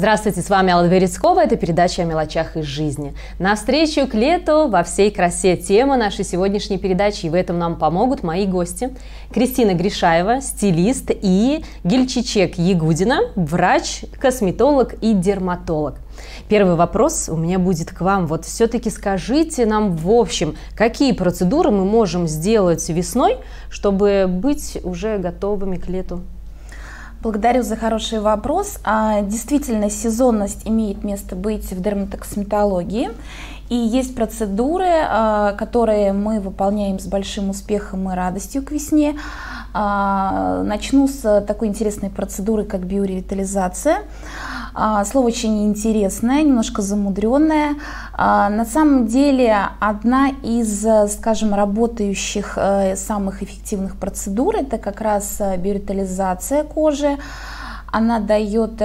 Здравствуйте, с вами Алла Верецкова, это передача о мелочах из жизни. Навстречу к лету во всей красе тема нашей сегодняшней передачи, и в этом нам помогут мои гости. Кристина Гришаева, стилист, и Гильчичек Ягудина, врач, косметолог и дерматолог. Первый вопрос у меня будет к вам. Вот все-таки скажите нам в общем, какие процедуры мы можем сделать весной, чтобы быть уже готовыми к лету? Благодарю за хороший вопрос. Действительно, сезонность имеет место быть в дерматокосметологии. И есть процедуры, которые мы выполняем с большим успехом и радостью к весне. Начну с такой интересной процедуры, как биоревитализация. Слово очень интересное, немножко замудренное. На самом деле, одна из, скажем, работающих самых эффективных процедур – это как раз биоревитализация кожи. Она дает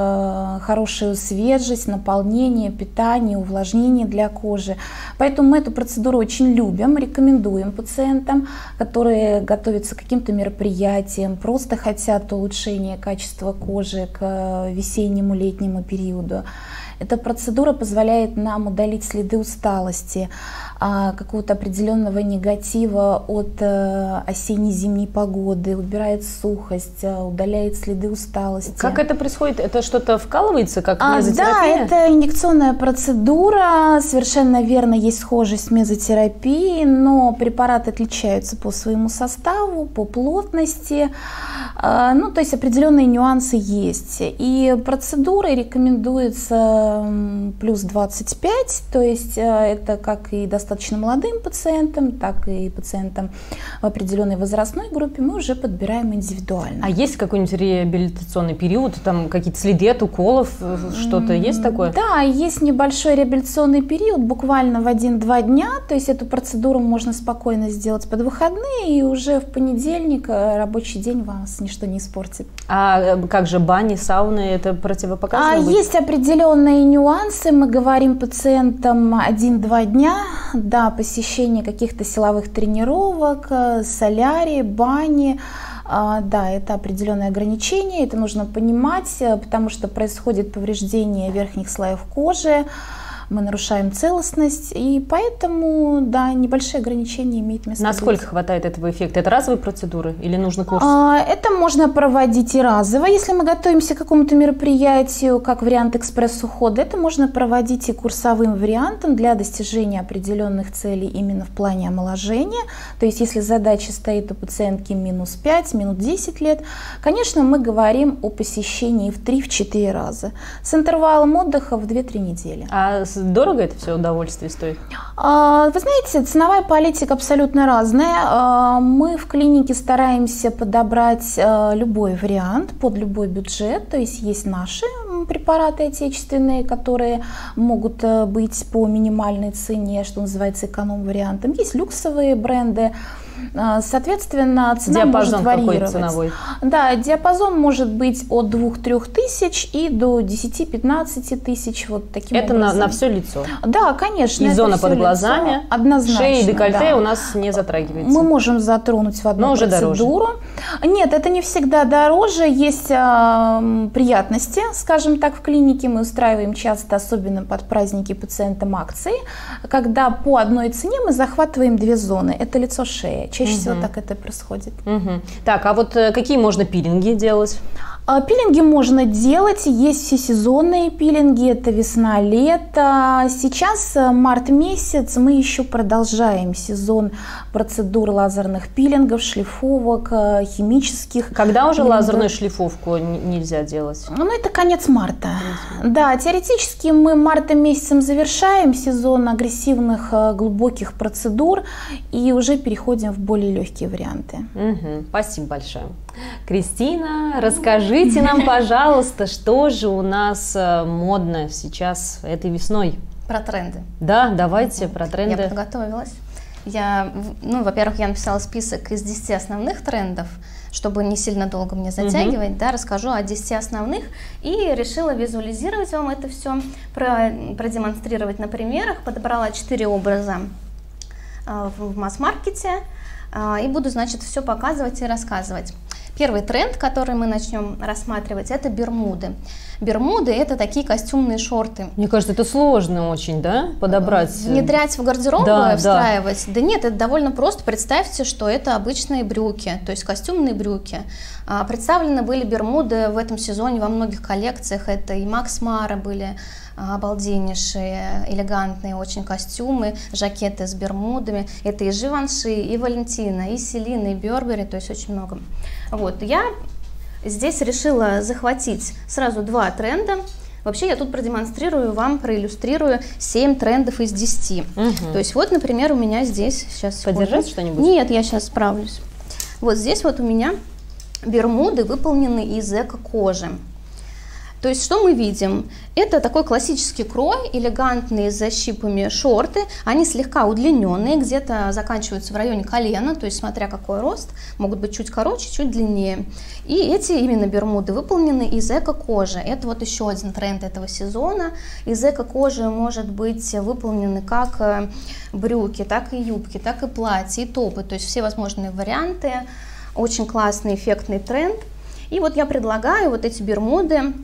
хорошую свежесть, наполнение, питание, увлажнение для кожи. Поэтому мы эту процедуру очень любим, рекомендуем пациентам, которые готовятся к каким-то мероприятиям, просто хотят улучшения качества кожи к весеннему, летнему периоду. Эта процедура позволяет нам удалить следы усталости, какого-то определенного негатива от осенне-зимней погоды, убирает сухость, удаляет следы усталости. Как это происходит? Это что-то вкалывается, как Да, мезотерапия? это инъекционная процедура, совершенно верно, есть схожесть с мезотерапией, но препараты отличаются по своему составу, по плотности, то есть определенные нюансы есть. И процедурой рекомендуется плюс 25, то есть это как и достаточно молодым пациентам, так и пациентам в определенной возрастной группе мы уже подбираем индивидуально. А есть какой-нибудь реабилитационный период, там какие-то следы от уколов, что-то есть такое? Да, есть небольшой реабилитационный период, буквально в 1-2 дня, то есть эту процедуру можно спокойно сделать под выходные, и уже в понедельник рабочий день вас ничто не испортит. А как же бани, сауны, это противопоказано быть? Есть определенные нюансы, мы говорим пациентам 1-2 дня до посещения каких-то силовых тренировок, солярии, бани. Да, это определенные ограничения, это нужно понимать, потому что происходит повреждение верхних слоев кожи, мы нарушаем целостность, и поэтому, да, небольшие ограничения имеют место быть. Насколько хватает этого эффекта? Это разовые процедуры или нужно курс? Это можно проводить и разово. Если мы готовимся к какому-то мероприятию, как вариант экспресс-ухода, это можно проводить и курсовым вариантом для достижения определенных целей именно в плане омоложения. То есть, если задача стоит у пациентки минус 5, минус 10 лет, конечно, мы говорим о посещении в 3-4 раза с интервалом отдыха в 2-3 недели. А дорого это все удовольствие стоит? Вы знаете, ценовая политика абсолютно разная. Мы в клинике стараемся подобрать любой вариант под любой бюджет. То есть есть наши препараты отечественные, которые могут быть по минимальной цене, что называется эконом-вариантом. Есть люксовые бренды. Соответственно, цена может варьировать. Ценовой? Да, диапазон может быть от 2-3 тысяч и до 10-15 тысяч. Вот таким это образом. На все лицо? Да, конечно. И зона под глазами, однозначно, шея и декольте, да. у нас не затрагивается? Мы можем затронуть в одну процедуру. Нет, это не всегда дороже. Есть приятности, скажем так, в клинике. Мы устраиваем часто, особенно под праздники пациентам, акции, когда по одной цене мы захватываем 2 зоны. Это лицо, шея. Чаще всего так это происходит. Так, а вот какие можно пилинги делать? Пилинги можно делать, есть всесезонные пилинги, это весна, лето. Сейчас март месяц, мы еще продолжаем сезон процедур лазерных пилингов, шлифовок, химических. Когда уже лазерную шлифовку нельзя делать? Это конец марта. Да, теоретически мы мартом месяцем завершаем сезон агрессивных глубоких процедур и уже переходим в более легкие варианты. Спасибо большое. Кристина, расскажите нам, пожалуйста, что же у нас модно сейчас этой весной? Про тренды. Да, давайте про тренды. Я подготовилась. Во-первых, я написала список из 10 основных трендов, чтобы не сильно долго мне затягивать, расскажу о 10 основных и решила визуализировать вам это все, продемонстрировать на примерах. Подобрала 4 образа в масс-маркете и буду, значит, все показывать и рассказывать. Первый тренд, который мы начнем рассматривать, это бермуды. Бермуды – это такие костюмные шорты. Мне кажется, это сложно очень, да, подобрать? Внедрять в гардероб, да, встраивать? Да нет, это довольно просто. Представьте, что это обычные брюки, то есть костюмные брюки. Представлены были бермуды в этом сезоне во многих коллекциях. Это и Макс Мара были обалденнейшие, элегантные очень костюмы, жакеты с бермудами. Это и Живанши, и Валентина, и Селина, и Бербери, то есть очень много. Вот, я здесь решила захватить сразу 2 тренда. Вообще я тут продемонстрирую вам, проиллюстрирую 7 трендов из 10. То есть вот, например, у меня здесь сейчас... Подержать что-нибудь? Нет, я сейчас справлюсь. Вот здесь вот у меня бермуды выполнены из эко-кожи. То есть что мы видим? Это такой классический крой, элегантные с защипами шорты, они слегка удлиненные, где-то заканчиваются в районе колена, то есть смотря какой рост, могут быть чуть короче, чуть длиннее. И эти именно бермуды выполнены из эко-кожи. Это вот еще один тренд этого сезона. Из эко-кожи может быть выполнены как брюки, так и юбки, так и платья, и топы, то есть все возможные варианты. Очень классный, эффектный тренд. И вот я предлагаю вот эти бермуды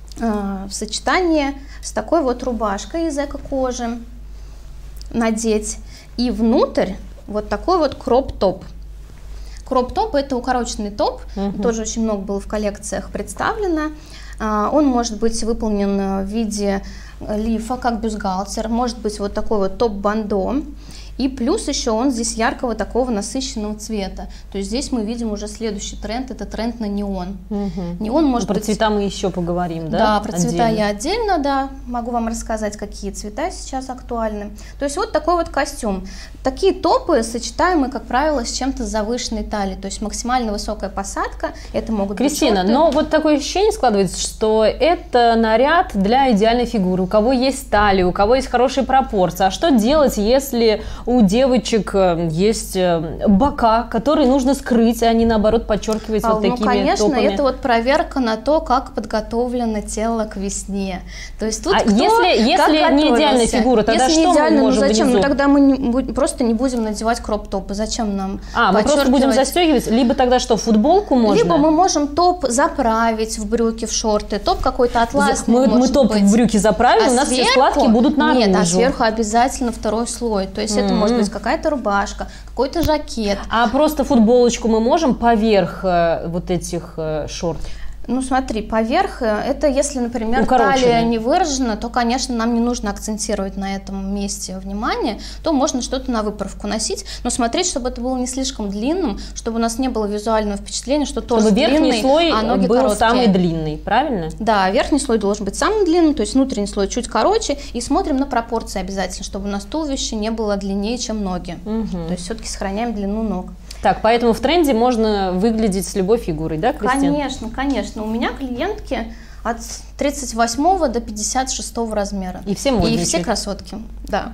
в сочетании с такой вот рубашкой из эко-кожи надеть. И внутрь вот такой вот кроп-топ. Кроп-топ – это укороченный топ, тоже очень много было в коллекциях представлено. Он может быть выполнен в виде лифа, как бюстгальтер, может быть вот такой вот топ-бандо. И плюс еще он здесь яркого такого насыщенного цвета. То есть здесь мы видим уже следующий тренд, это тренд на неон. Неон может быть... Про цвета мы еще поговорим, да? Да, про цвета я отдельно, да, могу вам рассказать, какие цвета сейчас актуальны. То есть вот такой вот костюм. Такие топы сочетаемы, как правило, с чем-то с завышенной талией, то есть максимально высокая посадка, это могут быть Кристина, шорты. но вот такое ощущение складывается, что это наряд для идеальной фигуры, у кого есть талия, у кого есть хорошие пропорции. А что делать, если у девочек есть бока, которые нужно скрыть, а не наоборот подчеркивать вот такими конечно, топами? это вот проверка на то, как подготовлено тело к весне. То есть тут если не идеальная фигура, тогда если что не идеально, мы можем зачем? внизу? Ну тогда мы просто не будем надевать кроп-топы. Зачем нам мы просто будем застегивать, либо тогда что, футболку можно? Либо мы можем топ заправить в брюки, в шорты, топ какой-то атласный мы топ в брюки заправим, у нас все складки будут наружу. Нет, а сверху обязательно второй слой. То есть это может быть какая-то рубашка, какой-то жакет. А просто футболочку мы можем поверх вот этих шорт? Ну смотри, поверх, это если, например, талия не выражена, то, конечно, нам не нужно акцентировать на этом месте внимание, то можно что-то на выправку носить, но смотреть, чтобы это было не слишком длинным, чтобы у нас не было визуального впечатления, что торс длинный, слой а ноги был короткие. самый длинный, правильно? Да, верхний слой должен быть самым длинным, то есть внутренний слой чуть короче, и смотрим на пропорции обязательно, чтобы у нас туловище не было длиннее, чем ноги, то есть все-таки сохраняем длину ног. Так, поэтому в тренде можно выглядеть с любой фигурой, да, Кристина? Конечно, конечно. У меня клиентки от 38 до 56 размера. И все модничают. И все красотки, да.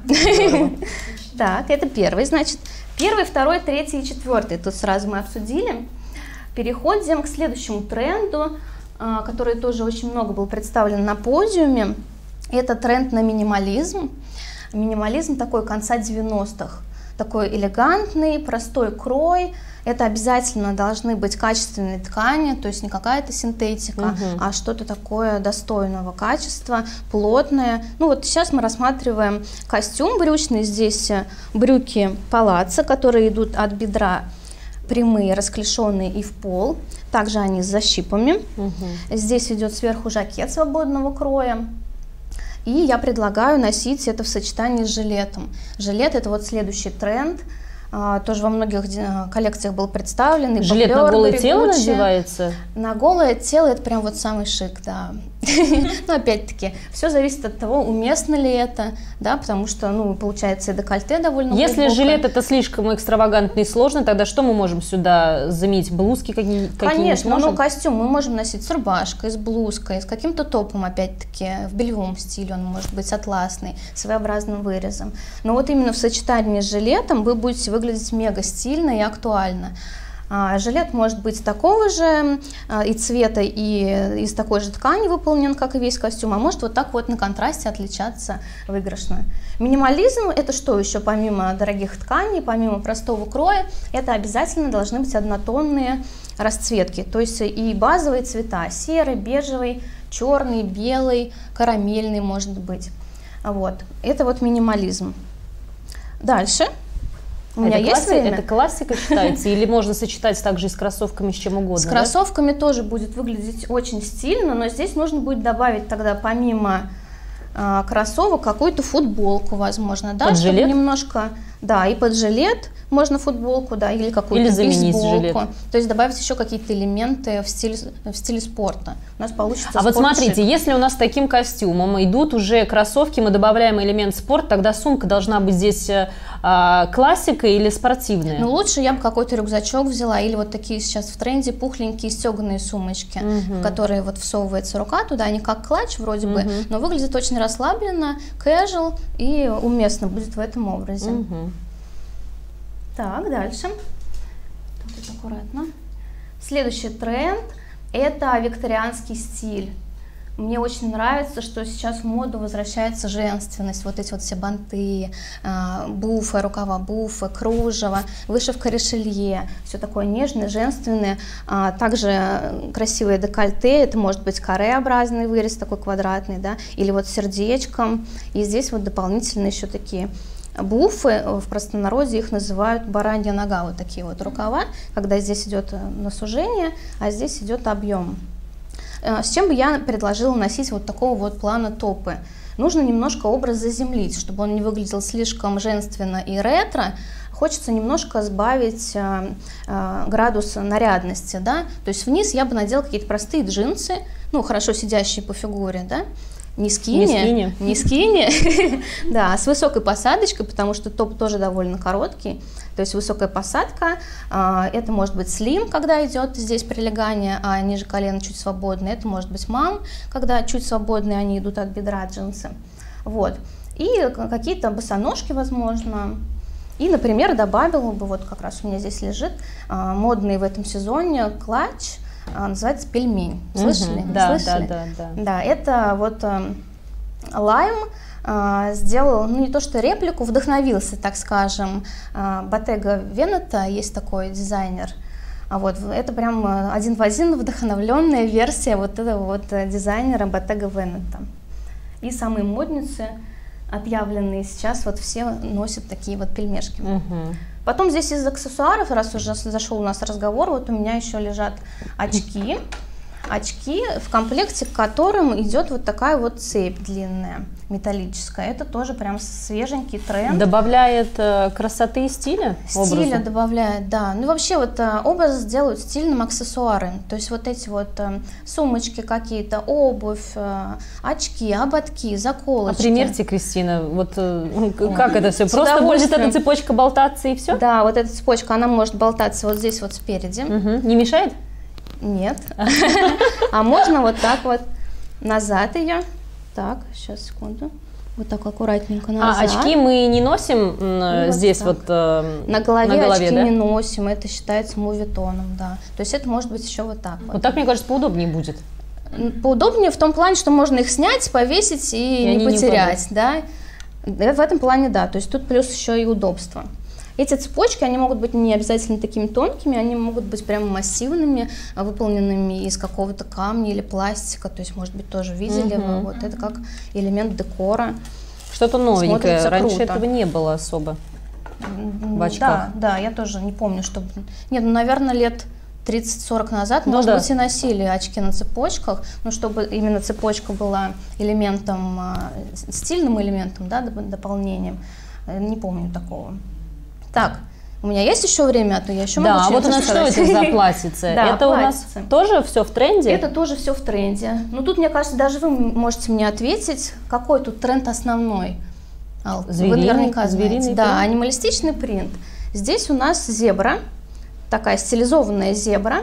Так, это первый, значит. Первый, второй, третий и четвертый. Тут сразу мы обсудили. Переходим к следующему тренду, который тоже очень много был представлен на подиуме. Это тренд на минимализм. Минимализм такой конца 90-х. Такой элегантный, простой крой. Это обязательно должны быть качественные ткани, то есть не какая-то синтетика, а что-то такое достойного качества, плотное. Ну вот сейчас мы рассматриваем костюм брючный. Здесь брюки палаццо, которые идут от бедра, прямые, расклешенные и в пол. Также они с защипами. Здесь идет сверху жакет свободного кроя. И я предлагаю носить это в сочетании с жилетом. Жилет – это вот следующий тренд. Тоже во многих коллекциях был представлен. Жилет на голое тело надевается? На голое тело это прям вот самый шик, да. Но опять-таки, все зависит от того, уместно ли это, да, потому что, ну, получается, и декольте довольно глубокое. Если жилет это слишком экстравагантно и сложно, тогда что мы можем сюда заменить? Блузки какие-нибудь? Конечно, ну, костюм мы можем носить с рубашкой, с блузкой, с каким-то топом, опять-таки, в бельевом стиле, он может быть атласный, своеобразным вырезом. Но вот именно в сочетании с жилетом вы будете выглядеть мега стильно и актуально. Жилет может быть такого же и цвета, и из такой же ткани выполнен, как и весь костюм, а может вот так вот на контрасте отличаться выигрышно. Минимализм – это что еще помимо дорогих тканей, помимо простого кроя, это обязательно должны быть однотонные расцветки, то есть и базовые цвета – серый, бежевый, черный, белый, карамельный может быть. Вот. Это вот минимализм. Дальше. У меня есть время. Это классика считается? Или можно сочетать также и с кроссовками, с чем угодно? С кроссовками тоже будет выглядеть очень стильно, но здесь нужно будет добавить тогда помимо кроссовок какую-то футболку, возможно, да, под чтобы жилет? Немножко, да, и под жилет можно футболку, да, или какую-то бейсболку. Жилет. То есть добавить еще какие-то элементы в стиле спорта. У нас получится. А вот смотрите, если у нас с таким костюмом идут уже кроссовки, мы добавляем элемент спорт, тогда сумка должна быть здесь классика или спортивная? Ну, лучше я бы какой-то рюкзачок взяла, или вот такие сейчас в тренде пухленькие стеганые сумочки, в которые вот всовывается рука туда, они как клатч вроде бы, но выглядят очень расслабленно, casual и уместно будет в этом образе. Так, дальше. Тут аккуратно. Следующий тренд – это викторианский стиль. Мне очень нравится, что сейчас в моду возвращается женственность, вот эти вот все банты, буфы, рукава буфы, кружево, вышивка решелье, все такое нежное, женственное. Также красивое декольте, это может быть каре-образный вырез, такой квадратный, да, или вот сердечком. И здесь вот дополнительно еще такие буфы, в простонародье их называют баранья нога, вот такие вот рукава, когда здесь идет на сужение, а здесь идет объем. С чем бы я предложила носить вот такого вот плана топы? Нужно немножко образ заземлить, чтобы он не выглядел слишком женственно и ретро. Хочется немножко сбавить градус нарядности, да? То есть вниз я бы надела какие-то простые джинсы, ну, хорошо сидящие по фигуре, да? Не скини, да, с высокой посадочкой, потому что топ тоже довольно короткий, то есть высокая посадка, это может быть слим, когда идет здесь прилегание, а ниже колена чуть свободные, это может быть мам, когда чуть свободные, они идут от бедра джинсы, вот, и какие-то босоножки, возможно, и, например, добавила бы, вот как раз у меня здесь лежит, модный в этом сезоне клатч, называется пельмень. Слышали? Да, Слышали? Да. Да, это вот Лайм сделал, ну не то что реплику, вдохновился, так скажем, Bottega Veneta, есть такой дизайнер. Вот, это прям один в один вдохновленная версия вот этого вот дизайнера Bottega Veneta. И самые модницы, отъявленные сейчас, вот все носят такие вот пельмешки. Потом здесь из аксессуаров, раз уже зашел у нас разговор, вот у меня еще лежат очки. Очки, в комплекте к которым идет вот такая вот цепь длинная, металлическая. Это тоже прям свеженький тренд. Добавляет красоты и стиля? Стиля добавляет, да. Ну вообще вот образ делают стильным аксессуары. То есть вот эти вот сумочки какие-то, обувь, очки, ободки, заколочки. А примерьте, Кристина, вот как это все? Просто будет эта цепочка болтаться и все? Да, вот эта цепочка, она может болтаться вот здесь вот спереди. Не мешает? Нет. А можно вот так вот назад ее. Так, сейчас, секунду. Вот так аккуратненько назад. А очки мы не носим вот здесь так. Вот на голове очки да? не носим, это считается мувитоном, да. То есть это может быть еще вот так вот. Вот так, мне кажется, поудобнее будет. Поудобнее в том плане, что можно их снять, повесить и не потерять, да. В этом плане, да. То есть тут плюс еще и удобство. Эти цепочки, они могут быть не обязательно такими тонкими, они могут быть прямо массивными, выполненными из какого-то камня или пластика, то есть, может быть, тоже видели вы, вот это как элемент декора. Что-то новенькое, раньше круто. Этого не было особо в очках. Да, я тоже не помню, что... Нет, ну, наверное, лет 30-40 назад, может быть, и носили очки на цепочках, но чтобы именно цепочка была элементом, стильным элементом, да, дополнением, не помню такого. Так, у меня есть еще время, а то я еще могу что-то вот у нас что это за платьице? Это у нас тоже все в тренде? Это тоже все в тренде. Но тут, мне кажется, даже вы можете мне ответить, какой тут тренд основной. Вы наверняка знаете. Да, анималистичный принт. Здесь у нас зебра, такая стилизованная зебра,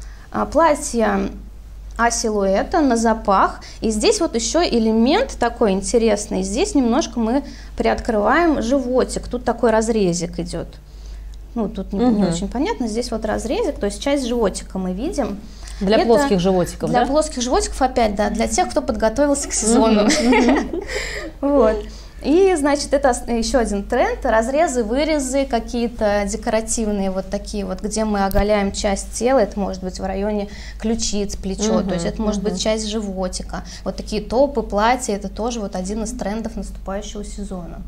платье А-силуэта на запах. И здесь вот еще элемент такой интересный. Здесь немножко мы приоткрываем животик. Тут такой разрезик идет. ну, тут не очень понятно, здесь вот разрезик, то есть часть животика мы видим. Для плоских животиков, для да? Для плоских животиков опять, да, для тех, кто подготовился к сезону. Вот. И, значит, это еще один тренд, разрезы, вырезы какие-то декоративные, вот такие вот, где мы оголяем часть тела, это может быть в районе ключиц, плечо, то есть это может быть часть животика. Вот такие топы, платья, это тоже вот один из трендов наступающего сезона.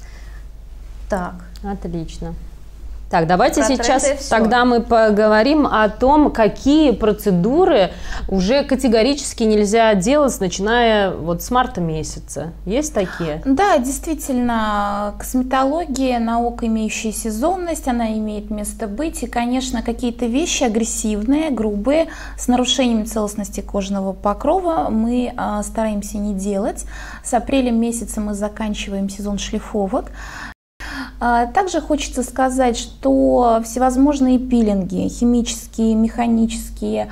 Так. Отлично. Так, давайте Про сейчас тогда мы поговорим о том, какие процедуры уже категорически нельзя делать, начиная вот с марта месяца. Есть такие? Да, действительно, косметология, наука, имеющая сезонность, она имеет место быть. И, конечно, какие-то вещи агрессивные, грубые, с нарушением целостности кожного покрова мы стараемся не делать. С апреля месяца мы заканчиваем сезон шлифовок. Также хочется сказать, что всевозможные пилинги, химические, механические,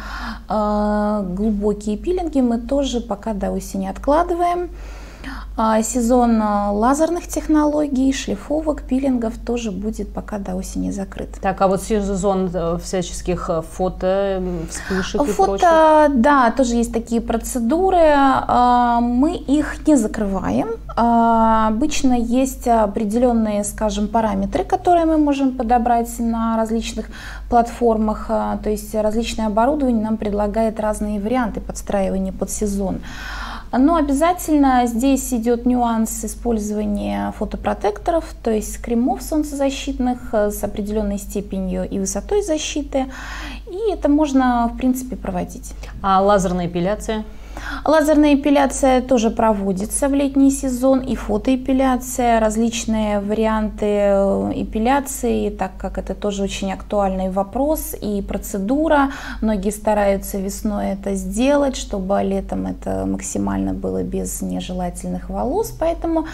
глубокие пилинги мы тоже пока до осени откладываем. Сезон лазерных технологий, шлифовок, пилингов тоже будет пока до осени закрыт. Так, а вот сезон всяческих фото, вспышек и прочих? Да, тоже есть такие процедуры. Мы их не закрываем. Обычно есть определенные, скажем, параметры, которые мы можем подобрать на различных платформах. То есть различное оборудование нам предлагает разные варианты подстраивания под сезон. Но обязательно здесь идет нюанс использования фотопротекторов, то есть кремов солнцезащитных с определенной степенью и высотой защиты. И это можно, в принципе, проводить. А лазерная эпиляция? Лазерная эпиляция тоже проводится в летний сезон, и фотоэпиляция, различные варианты эпиляции, так как это тоже очень актуальный вопрос и процедура. Многие стараются весной это сделать, чтобы летом это максимально было без нежелательных волос, поэтому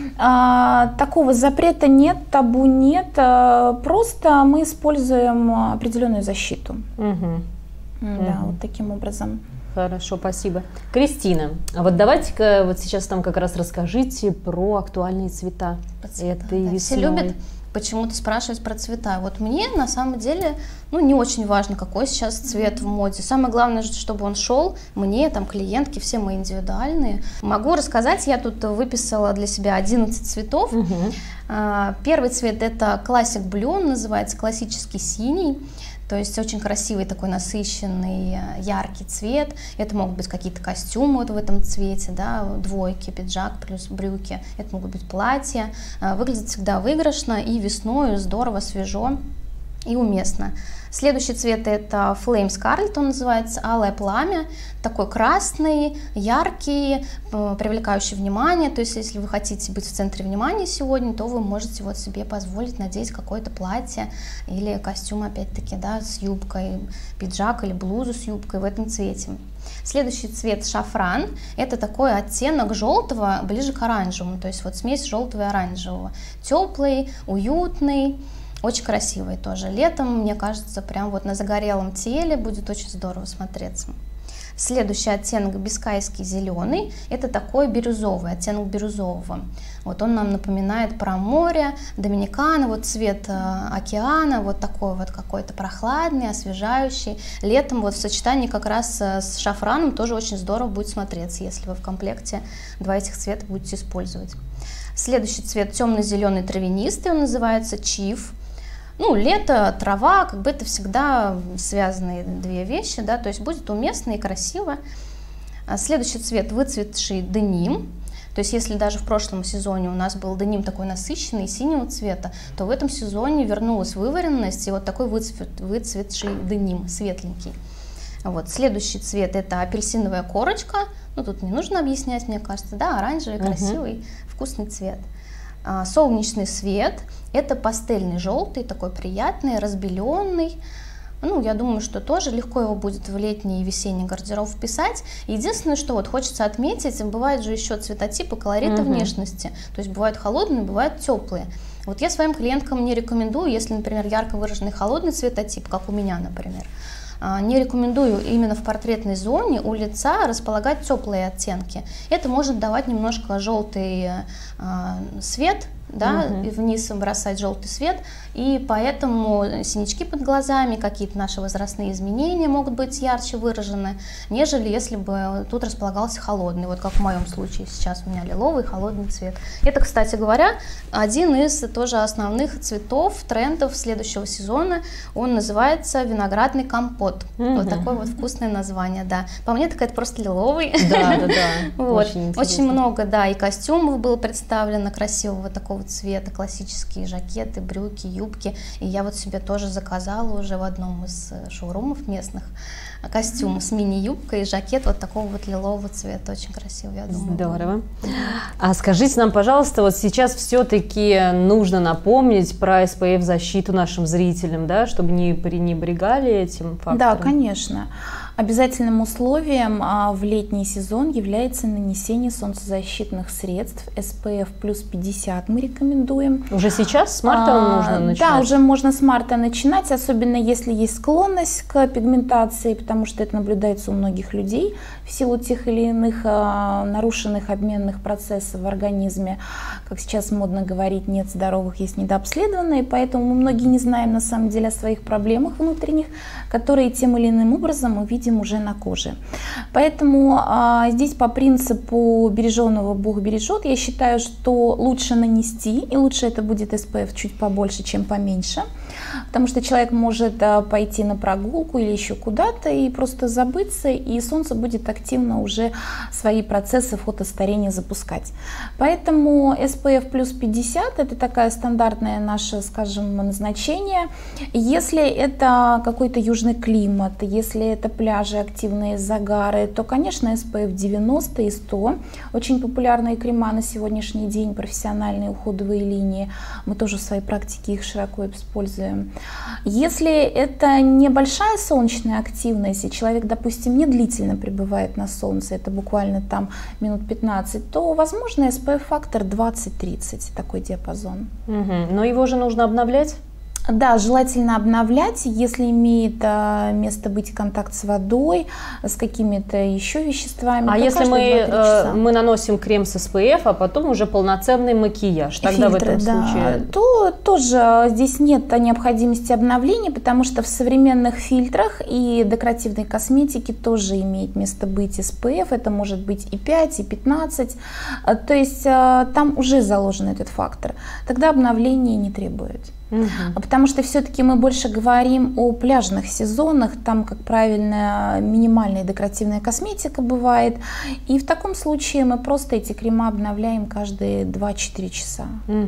такого запрета нет, табу нет, просто мы используем определенную защиту. Да, вот таким образом. Хорошо, спасибо. Кристина, вот давайте-ка вот сейчас нам как раз расскажите про актуальные цвета этой весной. Все любят почему-то спрашивать про цвета. Вот мне на самом деле не очень важно, какой сейчас цвет в моде. Самое главное, чтобы он шел мне, там, клиентки, все мы индивидуальные. Могу рассказать, я тут выписала для себя 11 цветов. Первый цвет это Classic Blue, он называется классический синий. То есть очень красивый такой насыщенный, яркий цвет. Это могут быть какие-то костюмы вот в этом цвете, да, двойки, пиджак плюс брюки. Это могут быть платья. Выглядит всегда выигрышно и весной здорово, свежо и уместно. Следующий цвет это Flame Scarlet, он называется, алое пламя. Такой красный, яркий, привлекающий внимание. То есть если вы хотите быть в центре внимания сегодня, то вы можете вот себе позволить надеть какое-то платье или костюм, опять-таки, да, с юбкой, пиджак или блузу с юбкой в этом цвете. Следующий цвет шафран, это такой оттенок желтого ближе к оранжевому, то есть вот смесь желтого и оранжевого. Теплый, уютный. Очень красивый тоже. Летом, мне кажется, прям вот на загорелом теле будет очень здорово смотреться. Следующий оттенок бискайский зеленый. Это такой бирюзовый, оттенок бирюзового. Вот он нам напоминает про море, Доминикана, вот цвет океана, вот такой вот какой-то прохладный, освежающий. Летом вот в сочетании как раз с шафраном тоже очень здорово будет смотреться, если вы в комплекте два этих цвета будете использовать. Следующий цвет темно-зеленый травянистый, он называется чиф. Лето, трава, как бы это всегда связанные две вещи, да, то есть будет уместно и красиво. Следующий цвет выцветший деним. То есть если даже в прошлом сезоне у нас был деним такой насыщенный, синего цвета, то в этом сезоне вернулась вываренность и вот такой выцветший деним, светленький. Вот. Следующий цвет это апельсиновая корочка. Тут не нужно объяснять, мне кажется, да, оранжевый, красивый, вкусный цвет. Солнечный свет – это пастельный желтый, такой приятный, разбеленный. Я думаю, что тоже легко его будет в летний и весенний гардероб вписать. Единственное, что вот хочется отметить, бывают же еще цветотипы, колориты внешности. То есть бывают холодные, бывают теплые. Вот я своим клиенткам не рекомендую, если, например, ярко выраженный холодный цветотип, как у меня, например, не рекомендую именно в портретной зоне у лица располагать теплые оттенки. Это может давать немножко желтый свет да, и вниз бросать желтый свет, и поэтому синячки под глазами, какие-то наши возрастные изменения могут быть ярче выражены, нежели если бы тут располагался холодный, вот как в моем случае сейчас у меня лиловый холодный цвет. Это, кстати говоря, один из тоже основных цветов, трендов следующего сезона, он называется виноградный компот, вот такое вот вкусное название, да. По мне так это просто лиловый. Да. Вот. Очень много, да, и костюмов было представлено красивого такого цвета, классические жакеты, брюки, юбки. И я вот себе тоже заказала уже в одном из шоурумов местных костюм с мини-юбкой и жакет вот такого вот лилового цвета. Очень красиво, я думаю. Здорово. А скажите нам, пожалуйста, вот сейчас все-таки нужно напомнить про SPF-защиту нашим зрителям, да, чтобы не пренебрегали этим фактором? Да, конечно. Обязательным условием в летний сезон является нанесение солнцезащитных средств SPF плюс 50 мы рекомендуем. Уже сейчас, с марта нужно начинать? Да, уже можно с марта начинать, особенно если есть склонность к пигментации, потому что это наблюдается у многих людей в силу тех или иных нарушенных обменных процессов в организме. Как сейчас модно говорить, нет здоровых, есть недообследованные, поэтому мы многие не знаем на самом деле о своих проблемах внутренних, которые тем или иным образом мы видим уже на коже. Поэтому здесь по принципу береженого Бог бережет, я считаю, что лучше нанести, и лучше это будет SPF чуть побольше, чем поменьше, потому что человек может пойти на прогулку или еще куда-то и просто забыться, и солнце будет активно уже свои процессы фотостарения запускать. Поэтому SPF плюс 50 это такая стандартная наше, скажем, назначение. Если это какой-то южный климат, если это пляжи, активные загары, то, конечно, SPF 90 и 100. Очень популярные крема на сегодняшний день, профессиональные уходовые линии. Мы тоже в своей практике их широко используем. Если это небольшая солнечная активность, и человек, допустим, не длительно пребывает на солнце, это буквально там минут 15, то, возможно, SPF-фактор 20-30, такой диапазон. Но его же нужно обновлять? Да, желательно обновлять, если имеет место быть контакт с водой, с какими-то еще веществами. А если мы наносим крем с SPF, а потом уже полноценный макияж, тогда фильтры, в этом случае? То тоже здесь нет необходимости обновления, потому что в современных фильтрах и декоративной косметике тоже имеет место быть SPF, это может быть и 5, и 15, то есть там уже заложен этот фактор, тогда обновление не требует. Потому что все-таки мы больше говорим о пляжных сезонах, там, как правильно, минимальная декоративная косметика бывает, и в таком случае мы просто эти крема обновляем каждые 2-4 часа.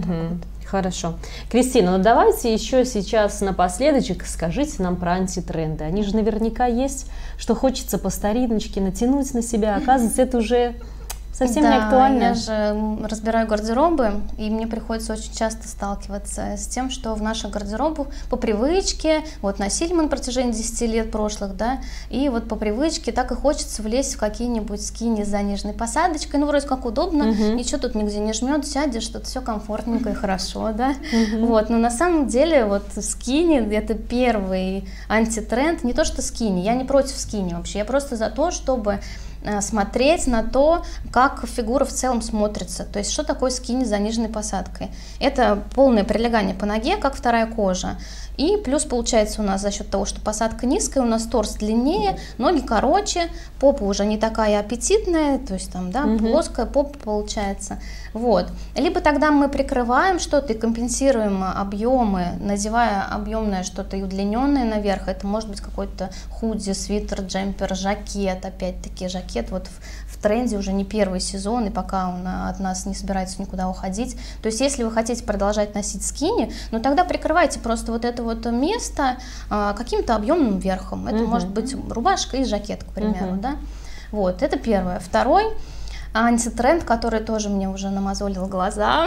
Хорошо. Кристина, ну давайте еще сейчас напоследочек скажите нам про антитренды. Они же наверняка есть, что хочется по стариночке натянуть на себя, оказывается, это уже совсем не актуально. Я же разбираю гардеробы, и мне приходится очень часто сталкиваться с тем, что в наших гардеробах по привычке, вот носили мы на протяжении 10 лет прошлых, да, и вот по привычке так и хочется влезть в какие-нибудь скини с заниженной посадочкой, ну вроде как удобно, ничего тут нигде не жмет, сядешь, что-то все комфортненько и хорошо, да, вот, но на самом деле вот скини это первый антитренд, не то что скини, я не против скини вообще, я просто за то, чтобы смотреть на то, как фигура в целом смотрится. То есть, что такое скини с заниженной посадкой? Это полное прилегание по ноге, как вторая кожа. И плюс получается у нас за счет того, что посадка низкая, у нас торс длиннее, ноги короче, попа уже не такая аппетитная, то есть там, да, плоская попа получается. Вот. Либо тогда мы прикрываем что-то и компенсируем объемы, надевая объемное что-то и удлиненное наверх. Это может быть какой-то худи, свитер, джемпер, жакет, опять-таки жакет вот в тренде уже не первый сезон, и пока он от нас не собирается никуда уходить. То есть если вы хотите продолжать носить скини, ну тогда прикрывайте просто вот это вот место каким-то объемным верхом. Это может быть рубашка и жакет, к примеру, да. Вот, это первое. Второй антитренд, который тоже мне уже намазолил глаза.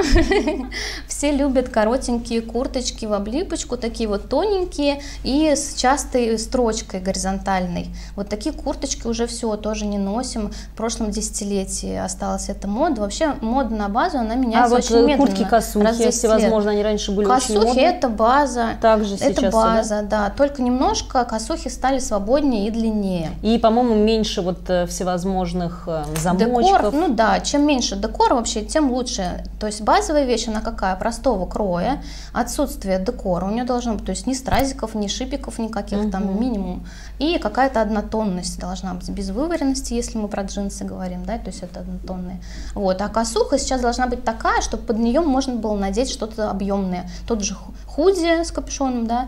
Все любят коротенькие курточки в облипочку, такие вот тоненькие и с частой строчкой горизонтальной. Вот такие курточки уже все, тоже не носим. В прошлом десятилетии осталась эта мода. Вообще мода на базу, она меняется очень медленно. Куртки-косухи, если возможно, они раньше были очень модные. Косухи это база. Также сейчас, это база, да. Только немножко косухи стали свободнее и длиннее. И, по-моему, меньше вот всевозможных замочков. Ну да, чем меньше декора вообще, тем лучше. То есть базовая вещь, она какая? Простого кроя, отсутствие декора. У нее должно быть, то есть ни стразиков, ни шипиков никаких, там минимум. И какая-то однотонность должна быть, без вываренности, если мы про джинсы говорим, да, то есть это однотонные. Вот. А косуха сейчас должна быть такая, чтобы под нее можно было надеть что-то объемное. Тот же худи с капюшоном, да,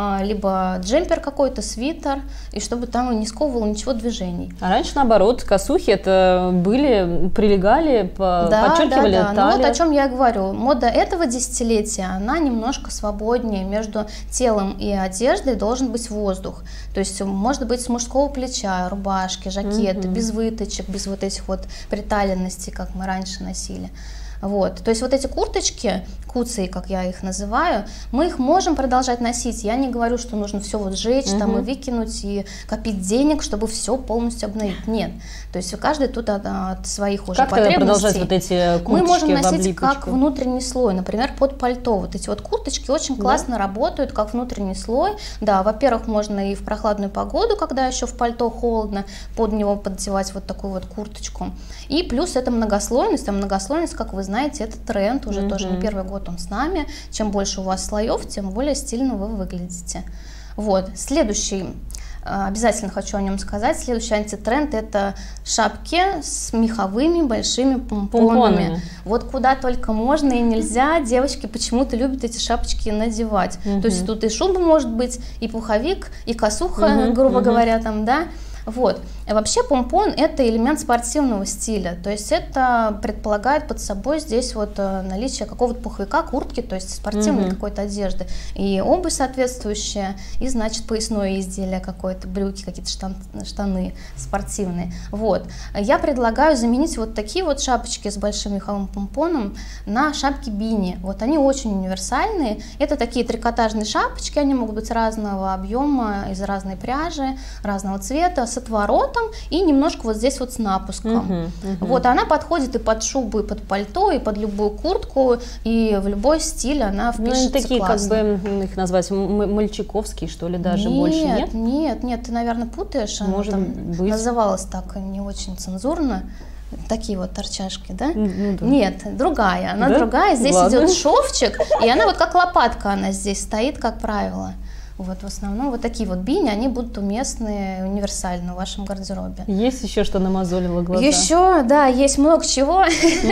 либо джемпер какой-то, свитер, и чтобы там не сковывало ничего движений. А раньше, наоборот, косухи это были, прилегали, подчеркивали талию. Ну вот о чем я и говорю. Мода этого десятилетия, она немножко свободнее. Между телом и одеждой должен быть воздух. То есть может быть с мужского плеча, рубашки, жакеты, без выточек, без вот этих вот приталенностей, как мы раньше носили. Вот. То есть вот эти курточки, куцые, как я их называю, мы их можем продолжать носить. Я не говорю, что нужно все вот сжечь там, и выкинуть, и копить денег, чтобы все полностью обновить. Нет. То есть каждый тут от своих уже потребностей. Как продолжать вот эти курточки? Мы можем носить как внутренний слой, например, под пальто. Вот эти вот курточки очень классно работают как внутренний слой. Да, во-первых, можно и в прохладную погоду, когда еще в пальто холодно, под него поддевать вот такую вот курточку. И плюс это многослойность. А многослойность, как вы знаете, это тренд, уже тоже не первый год он с нами. Чем больше у вас слоев, тем более стильно вы выглядите. Вот. Следующий, обязательно хочу о нем сказать, следующий антитренд — это шапки с меховыми большими помпонами. Вот куда только можно и нельзя, девочки почему-то любят эти шапочки надевать. То есть тут и шуба может быть, и пуховик, и косуха, грубо говоря, там, да. Вот. Вообще помпон — это элемент спортивного стиля, то есть это предполагает под собой здесь вот наличие какого-то пуховика, куртки, то есть спортивной какой-то одежды, и обувь соответствующая, и значит поясное изделие какое-то, брюки, какие-то штаны спортивные. Вот. Я предлагаю заменить вот такие вот шапочки с большим меховым помпоном на шапки бини. Вот они очень универсальные, это такие трикотажные шапочки, они могут быть разного объема, из разной пряжи, разного цвета, с отворотом и немножко вот здесь вот с напуском. Вот, она подходит и под шубу, и под пальто, и под любую куртку, и в любой стиль она впишется такие, классно. как бы их назвать, мальчиковские, что ли, даже больше, нет? Нет, ты, наверное, путаешь. Может быть. Называлась так не очень цензурно. Такие вот торчашки, да? Да. Нет, другая. Она другая. Здесь идет шовчик, и она вот как лопатка, она здесь стоит, как правило. Вот в основном вот такие вот бини, они будут уместны, универсальны в вашем гардеробе. Есть еще что намазолило глаза? Еще, да, есть много чего.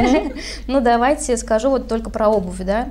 Ну, давайте скажу вот только про обувь, да.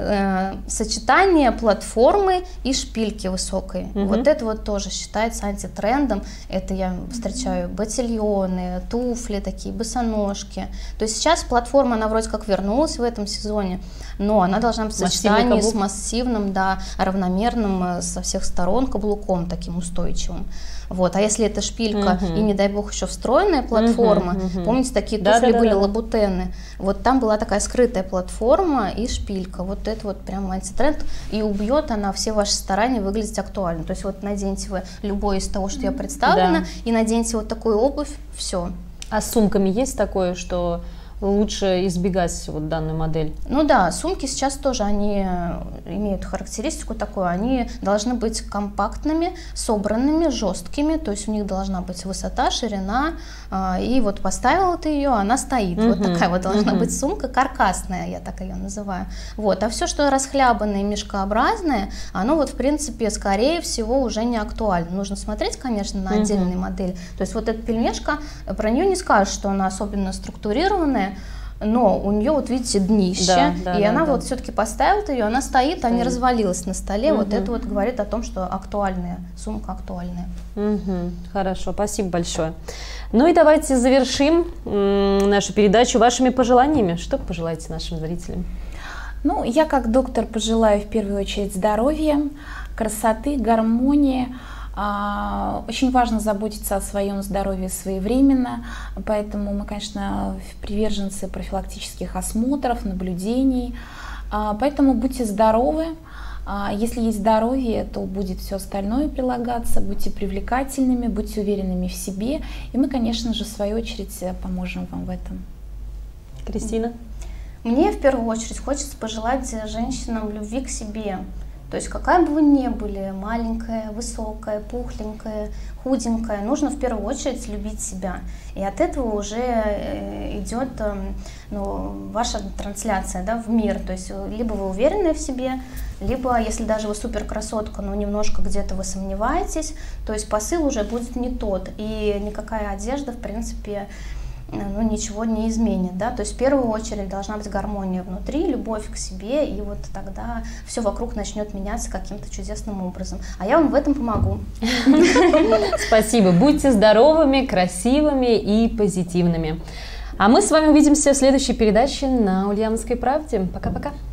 Сочетание платформы и шпильки высокой. Вот это вот тоже считается антитрендом. Это я встречаю ботильоны, туфли такие, босоножки. То есть сейчас платформа, она вроде как вернулась в этом сезоне, но она должна быть в сочетании с массивным, да, равномерным, со всех сторон каблуком таким устойчивым. Вот. А если это шпилька и, не дай бог, еще встроенная платформа, помните, такие туфли были, лабутены, вот там была такая скрытая платформа и шпилька. Вот это вот прям антитренд, и убьет она все ваши старания выглядеть актуально. То есть вот наденьте вы любое из того, что я представлена, и наденьте вот такую обувь, все. А с сумками есть такое, что лучше избегать вот данную модель? Ну да, сумки сейчас тоже, они имеют характеристику такую, они должны быть компактными, собранными, жесткими, то есть у них должна быть высота, ширина, и вот поставила ты ее, она стоит. Вот такая вот должна быть сумка, каркасная, я так ее называю. Вот. А все, что расхлябанное, мешкообразное, оно вот в принципе, скорее всего, уже не актуально. Нужно смотреть, конечно, на отдельные модели. То есть вот эта пельмешка, про нее не скажешь, что она особенно структурированная, но у нее, вот видите, днище, и она вот все-таки поставила ее, она стоит, а не развалилась на столе. Вот это вот говорит о том, что актуальная, сумка актуальная. Хорошо, спасибо большое. Ну и давайте завершим нашу передачу вашими пожеланиями. Что пожелаете нашим зрителям? Ну, я как доктор пожелаю в первую очередь здоровья, красоты, гармонии. Очень важно заботиться о своем здоровье своевременно, поэтому мы, конечно, приверженцы профилактических осмотров, наблюдений, поэтому будьте здоровы. Если есть здоровье, то будет все остальное прилагаться, будьте привлекательными, будьте уверенными в себе, и мы, конечно же, в свою очередь поможем вам в этом. Кристина? Мне в первую очередь хочется пожелать женщинам любви к себе. То есть какая бы вы ни были, маленькая, высокая, пухленькая, худенькая, нужно в первую очередь любить себя. И от этого уже идет ваша трансляция, да, в мир. То есть либо вы уверены в себе, либо если даже вы супер красотка, но немножко где-то вы сомневаетесь, то есть посыл уже будет не тот. И никакая одежда, в принципе, ничего не изменит, да, то есть в первую очередь должна быть гармония внутри, любовь к себе, и вот тогда все вокруг начнет меняться каким-то чудесным образом. А я вам в этом помогу. Спасибо. Будьте здоровыми, красивыми и позитивными. А мы с вами увидимся в следующей передаче на Ульяновской правде. Пока-пока.